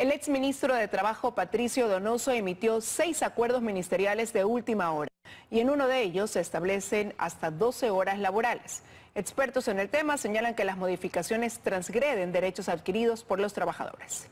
El exministro de Trabajo, Patricio Donoso, emitió 6 acuerdos ministeriales de última hora y en uno de ellos se establecen hasta 12 horas laborales. Expertos en el tema señalan que las modificaciones transgreden derechos adquiridos por los trabajadores.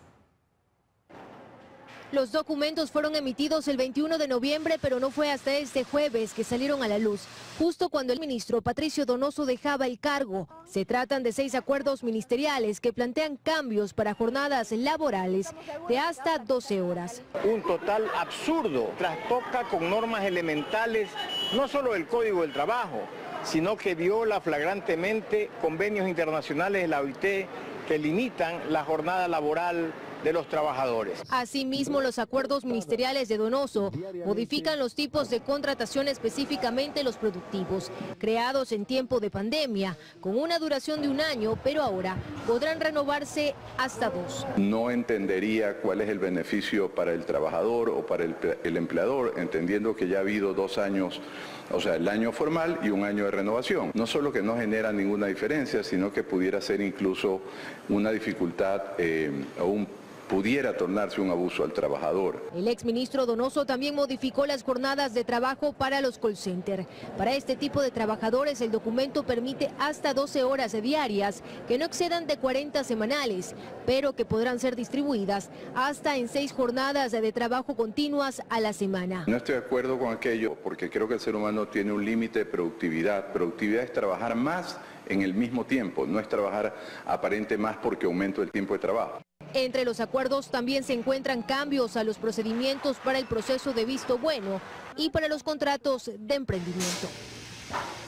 Los documentos fueron emitidos el 21 de noviembre, pero no fue hasta este jueves que salieron a la luz, justo cuando el ministro Patricio Donoso dejaba el cargo. Se tratan de 6 acuerdos ministeriales que plantean cambios para jornadas laborales de hasta 12 horas. Un total absurdo, trastoca con normas elementales, no solo del Código del Trabajo, sino que viola flagrantemente convenios internacionales de la OIT que limitan la jornada laboral de los trabajadores. Asimismo, los acuerdos ministeriales de Donoso modifican los tipos de contratación, específicamente los productivos, creados en tiempo de pandemia, con una duración de 1 año, pero ahora podrán renovarse hasta 2. No entendería cuál es el beneficio para el trabajador o para el empleador, entendiendo que ya ha habido 2 años, o sea, el año formal y 1 año de renovación. No solo que no genera ninguna diferencia, sino que pudiera ser incluso una dificultad pudiera tornarse un abuso al trabajador. El exministro Donoso también modificó las jornadas de trabajo para los call centers. Para este tipo de trabajadores el documento permite hasta 12 horas diarias que no excedan de 40 semanales, pero que podrán ser distribuidas hasta en 6 jornadas de trabajo continuas a la semana. No estoy de acuerdo con aquello porque creo que el ser humano tiene un límite de productividad. Productividad es trabajar más en el mismo tiempo, no es trabajar aparente más porque aumento el tiempo de trabajo. Entre los acuerdos también se encuentran cambios a los procedimientos para el proceso de visto bueno y para los contratos de emprendimiento.